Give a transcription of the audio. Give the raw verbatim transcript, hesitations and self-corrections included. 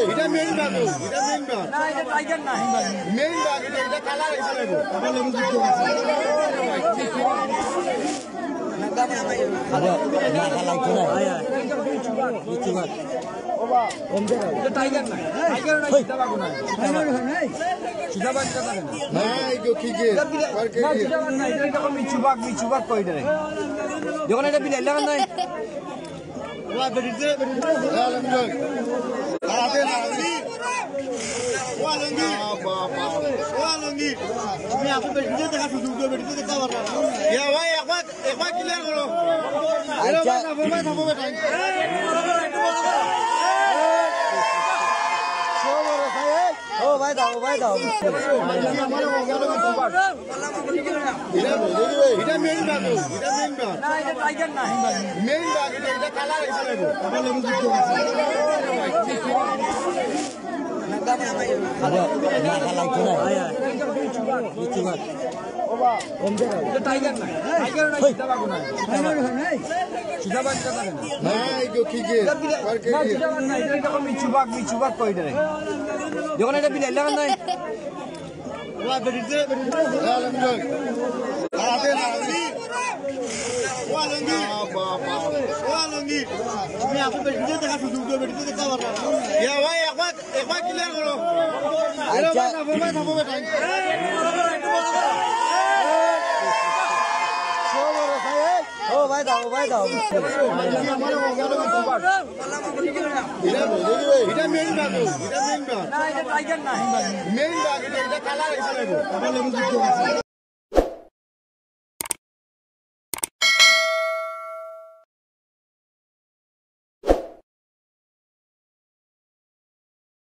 এটা মেইন বাগ এটা মেইন বাগ না এটা টাইগার না মেইন বাগ এটা এটা কালার হিসেবে টাইগার না টাইগার না চিতাবাঘ না চিতাবাঘ চিতাবাঘ না না এই তো কি যে আর কে কি চিতাবাঘ না এটা কোন মিচুবাঘ মিচুবাঘ কই রে যখন এটা বিলে লাগান নাই ওয়া বেরিতে বেরিতে আলহামদুলিল্লাহ আতে না ওয়া লঙ্গি বাবা ওয়া লঙ্গি তুমি আপনি বেরিতে দেখা শুধু বেরিতে দেখা পারবা ইয়া ভাই একবার একবার ক্লিয়ার করো আচ্ছা না মোবাইল থাকো বেটা ও ভাই দাও ভাই দাও এটা মেইন বাগ এটা মেইন বাগ না এটা টাইগার না মেইন বাগ এটা এটা কালার হিসেবে টাইগার না টাইগার না চিতাবাঘ না চিতাবাঘ চিতাবাঘ না না এই তো কি যে আর কে কি চিতাবাঘ না এটা কোন মিচুবাঘ মিচুবাঘ কই রে যখন এটা বিলে লাগান নাই ওয়া বেরিতে বেরিতে আলহামদুলিল্লাহ আতে না ওয়া লঙ্গি বাবা ওয়া লঙ্গি তুমি আপনি বেরিতে দেখা শুধু বেরিতে দেখা পারবা ইয়া ভাই একবার একবার ক্লিয়ার করো আচ্ছা না মোবাইল থাকো বেটা ও ভাই দাও ভাই দাও এটা মেইন বাগ এটা মেইন বাগ না এটা টাইগার না মেইন বাগ এটা এটা কালার হিসেবে